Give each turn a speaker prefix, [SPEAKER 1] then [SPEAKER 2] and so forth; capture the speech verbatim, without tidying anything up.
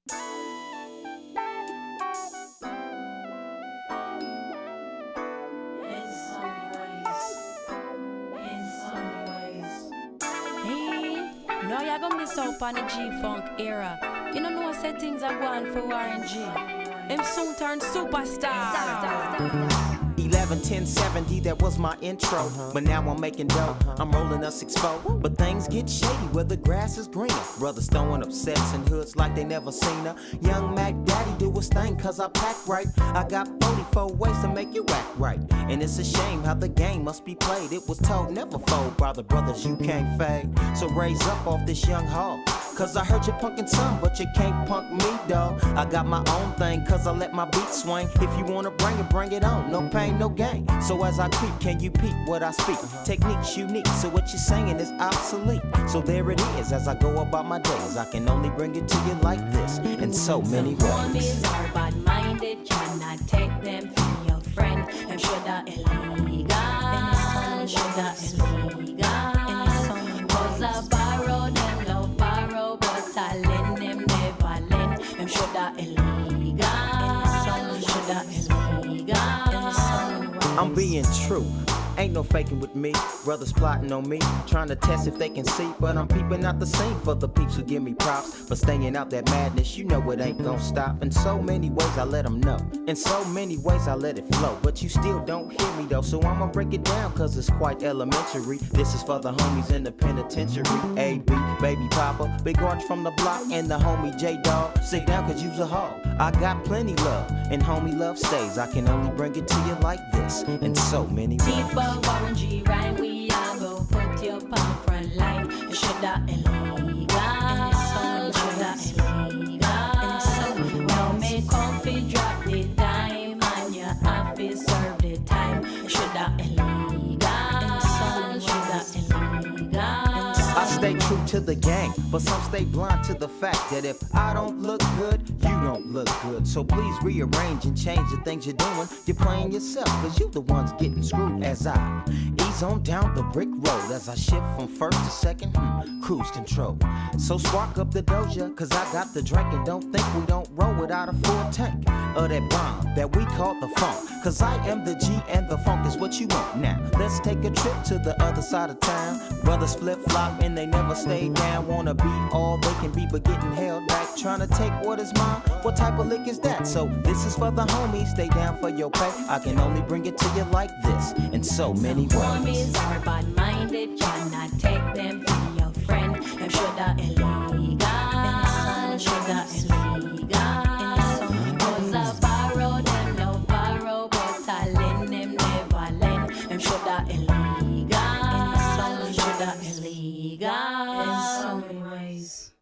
[SPEAKER 1] Now you're gonna miss out on the G-Funk era. You don't know what things are going for Warren G. Him soon turn superstar.
[SPEAKER 2] eleven ten seventy, that was my intro. Uh-huh. But now I'm making dough. Uh-huh. I'm rolling a six four. But things get shady where the grass is greener. Brothers throwing up sets in hoods like they never seen her. Young Mac Daddy do his thing cause I pack right. I got forty-four ways to make you act right. And it's a shame how the game must be played. It was told never fold by the brothers you can't fade. So raise up off this young hog. Cause I heard you punkin' some, but you can't punk me, dawg. I got my own thing, cause I let my beat swing. If you wanna bring it, bring it on. No pain, no gain. So as I creep, can you peep what I speak? Technique's unique, so what you're saying is obsolete. So there it is, as I go about my days. I can only bring it to you like this, in so many ways.
[SPEAKER 3] Some homies are bad-minded, cannot take them for your friend. Them shoulda illegal, shoulda illegal. Cause I borrow them, love borrow, but I lend them, never lend. Them shoulda illegal, shoulda illegal.
[SPEAKER 2] I'm being true. Ain't no faking with me. Brothers plotting on me, trying to test if they can see. But I'm peeping out the scene for the peeps who give me props. For staying out that madness, you know it ain't gon' stop. In so many ways I let them know. In so many ways I let it flow. But you still don't hear me though, so I'ma break it down cause it's quite elementary. This is for the homies in the penitentiary. A B, Baby Papa, Big Arch from the block, and the homie J-Dog. Sit down cause you's a hog. I got plenty love, and homie love stays. I can only bring it to you like this, in so many ways.
[SPEAKER 3] Warren G rhyme, we are go put your palm front line. You shoulda illegal, shoulda illegal. Now make comfy drop the dime, and your office serve the time. You shoulda illegal, shoulda illegal.
[SPEAKER 2] I stay true to the gang, but some stay blind to the fact that if I don't look good, you don't look good. So please rearrange and change the things you're doing. You're playing yourself, cause you the ones getting screwed. As I ease on down the brick road, as I shift from first to second, hmm, cruise control. So spark up the doja, cause I got the drink. And don't think we don't roll without a full tank of that bomb that we call the funk. Cause I am the G and the funk is what you want. Now, let's take a trip to the other side of town. Brothers flip-flop and they never stay down. Wanna be all they can be but getting held back. Trying to take what is mine, what type of lick is that? So this is for the homies, stay down for your pay. I can only bring it to you like this, in so many ways.
[SPEAKER 3] Homies are bad-minded, cannot take them for your friend. Them shoulda illegal, shoulda illegal. Cause I borrow them, love borrow, but I lend them, never lend. Them shoulda illegal, shoulda illegal. In so many ways.